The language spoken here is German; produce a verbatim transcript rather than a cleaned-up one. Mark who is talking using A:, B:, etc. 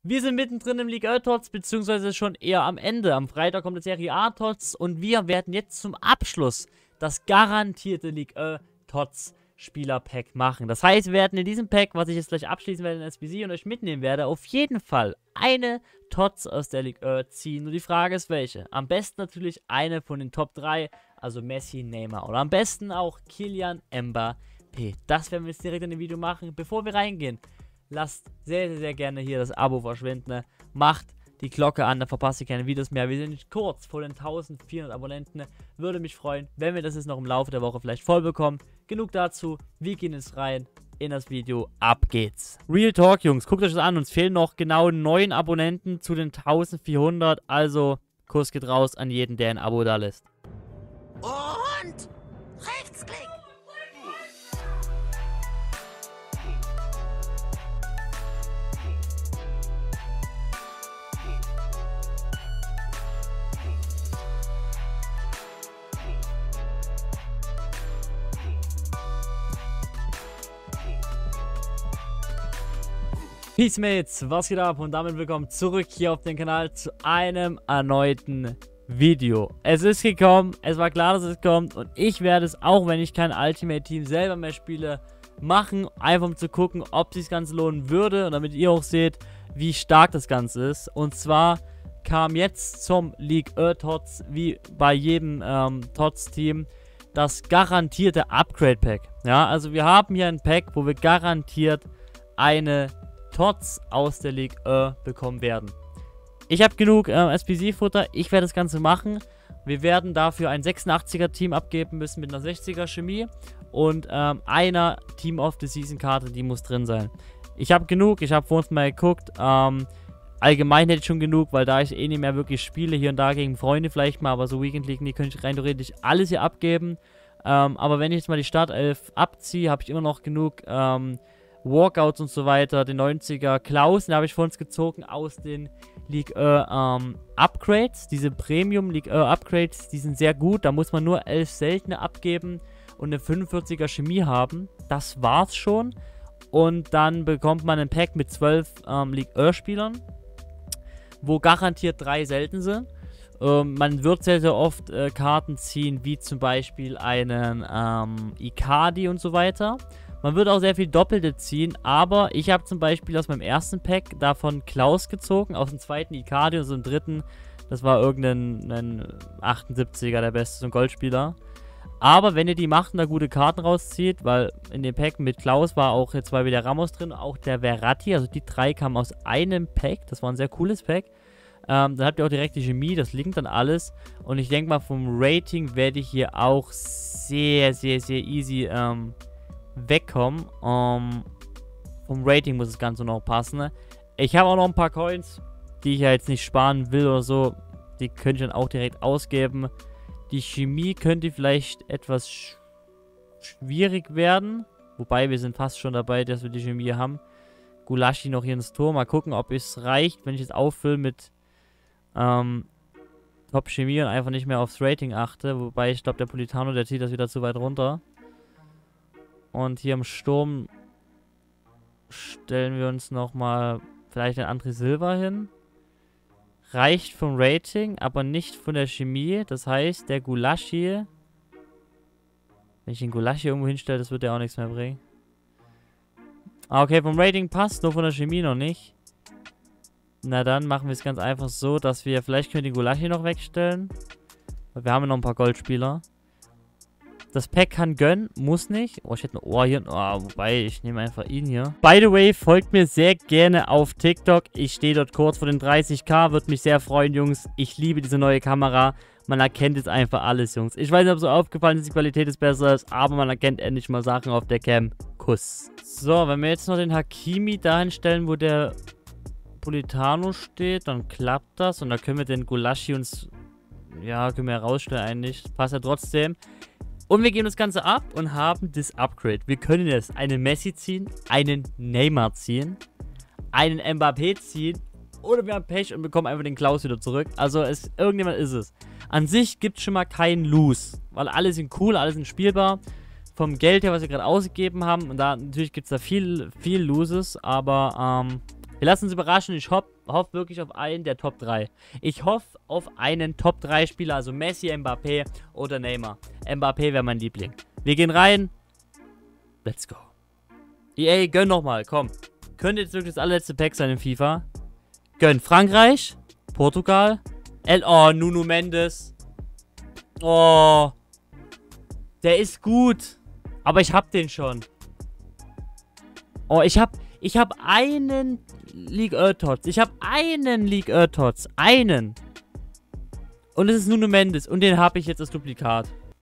A: Wir sind mittendrin im League Tots, beziehungsweise schon eher am Ende. Am Freitag kommt das Serie A Tots und wir werden jetzt zum Abschluss das garantierte League Tots Spieler-Pack machen. Das heißt, wir werden in diesem Pack, was ich jetzt gleich abschließen werde in S B C und euch mitnehmen werde, auf jeden Fall eine Tots aus der League ziehen. Nur die Frage ist, welche. Am besten natürlich eine von den Top drei, also Messi, Neymar oder am besten auch Kylian Mbappé. Das werden wir jetzt direkt in dem Video machen. Bevor wir reingehen, lasst sehr, sehr, sehr gerne hier das Abo verschwinden. Ne? Macht die Glocke an, dann verpasst ihr keine Videos mehr. Wir sind kurz vor den eintausendvierhundert Abonnenten. Ne? Würde mich freuen, wenn wir das jetzt noch im Laufe der Woche vielleicht voll bekommen. Genug dazu. Wir gehen jetzt rein in das Video. Ab geht's. Real Talk, Jungs. Guckt euch das an. Uns fehlen noch genau neun Abonnenten zu den eintausendvierhundert. Also, Kuss geht raus an jeden, der ein Abo da lässt.
B: Und Rechtsklick.
A: Peace Mates, was geht ab und damit willkommen zurück hier auf den Kanal zu einem erneuten Video. Es ist gekommen, es war klar, dass es kommt und ich werde es, auch wenn ich kein Ultimate Team selber mehr spiele, machen, einfach um zu gucken, ob sich das Ganze lohnen würde und damit ihr auch seht, wie stark das Ganze ist. Und zwar kam jetzt zum League Tots, wie bei jedem ähm, Tots Team, das garantierte Upgrade Pack. Ja, also wir haben hier ein Pack, wo wir garantiert eine Tots aus der League äh, bekommen werden. Ich habe genug äh, S B C-Futter, ich werde das Ganze machen. Wir werden dafür ein sechsundachtziger Team abgeben müssen mit einer sechziger Chemie und ähm, einer Team of the Season Karte, die muss drin sein. Ich habe genug, ich habe vor uns mal geguckt. Ähm, allgemein hätte ich schon genug, weil da ich eh nicht mehr wirklich spiele, hier und da gegen Freunde vielleicht mal, aber so Weekend League, die könnte ich rein theoretisch alles hier abgeben. Ähm, aber wenn ich jetzt mal die Startelf abziehe, habe ich immer noch genug ähm, Walkouts und so weiter, den neunziger Klaus, den habe ich vor uns gezogen aus den League äh, ähm, Upgrades. Diese Premium League äh, Upgrades, die sind sehr gut. Da muss man nur elf seltene abgeben und eine fünfundvierziger Chemie haben. Das war's schon. Und dann bekommt man ein Pack mit zwölf ähm, League äh Spielern, wo garantiert drei selten sind. Ähm, man wird sehr, sehr oft äh, Karten ziehen, wie zum Beispiel einen ähm, Icardi und so weiter. Man wird auch sehr viel Doppelte ziehen, aber ich habe zum Beispiel aus meinem ersten Pack davon Klaus gezogen, aus dem zweiten Icardi und so im dritten, das war irgendein ein achtundsiebziger, der beste, so ein Goldspieler. Aber wenn ihr die macht und da gute Karten rauszieht, weil in dem Pack mit Klaus war auch jetzt mal wieder Ramos drin, auch der Verratti, also die drei kamen aus einem Pack, das war ein sehr cooles Pack. Ähm, dann habt ihr auch direkt die Chemie, das linkt dann alles. Und ich denke mal, vom Rating werde ich hier auch sehr, sehr, sehr easy ähm, wegkommen. Um, vom Rating muss das Ganze noch passen. Ne? Ich habe auch noch ein paar Coins, die ich ja jetzt nicht sparen will oder so. Die könnte ich dann auch direkt ausgeben. Die Chemie könnte vielleicht etwas sch schwierig werden. Wobei wir sind fast schon dabei, dass wir die Chemie haben. Gulaschi noch hier ins Tor. Mal gucken, ob es reicht, wenn ich es auffülle mit ähm, Top Chemie und einfach nicht mehr aufs Rating achte. Wobei ich glaube, der Politano, der zieht das wieder zu weit runter. Und hier im Sturm stellen wir uns nochmal vielleicht ein André Silva hin. Reicht vom Rating, aber nicht von der Chemie. Das heißt, der Gulaschi, wenn ich den Gulaschi irgendwo hinstelle, das wird ja auch nichts mehr bringen. Ah, okay, vom Rating passt, nur von der Chemie noch nicht. Na dann machen wir es ganz einfach so, dass wir, vielleicht können wir den Gulaschi noch wegstellen. Weil wir haben ja noch ein paar Goldspieler. Das Pack kann gönnen, muss nicht. Oh, ich hätte ein Ohr hier. Oh, wobei, ich nehme einfach ihn hier. By the way, folgt mir sehr gerne auf TikTok. Ich stehe dort kurz vor den dreißigtausend. Würde mich sehr freuen, Jungs. Ich liebe diese neue Kamera. Man erkennt jetzt einfach alles, Jungs. Ich weiß nicht, ob so aufgefallen ist, die Qualität ist besser ist, aber man erkennt endlich mal Sachen auf der Cam. Kuss. So, wenn wir jetzt noch den Hakimi dahin stellen, wo der Politano steht, dann klappt das. Und da können wir den Gulaschi uns, ja, können wir herausstellen eigentlich. Passt ja trotzdem. Und wir geben das Ganze ab und haben das Upgrade. Wir können jetzt einen Messi ziehen, einen Neymar ziehen, einen Mbappé ziehen oder wir haben Pech und bekommen einfach den Klaus wieder zurück. Also es, irgendjemand ist es. An sich gibt es schon mal keinen Lose, weil alle sind cool, alle sind spielbar. Vom Geld her, was wir gerade ausgegeben haben, und da natürlich gibt es da viel, viel Loses, aber ähm, Wir lassen uns überraschen. Ich hoffe hoff wirklich auf einen der Top drei. Ich hoffe auf einen Top drei Spieler, also Messi, Mbappé oder Neymar. Mbappé wäre mein Liebling. Wir gehen rein. Let's go. E A, gönn nochmal, komm. Könnte jetzt wirklich das allerletzte Pack sein in FIFA. Gönn. Frankreich, Portugal, El... Oh, Nuno Mendes. Oh. Der ist gut. Aber ich hab den schon. Oh, ich hab... Ich hab einen League Ertots. Ich hab einen League Ertots. Einen. Und es ist Nuno Mendes. Und den habe ich jetzt als Duplikat.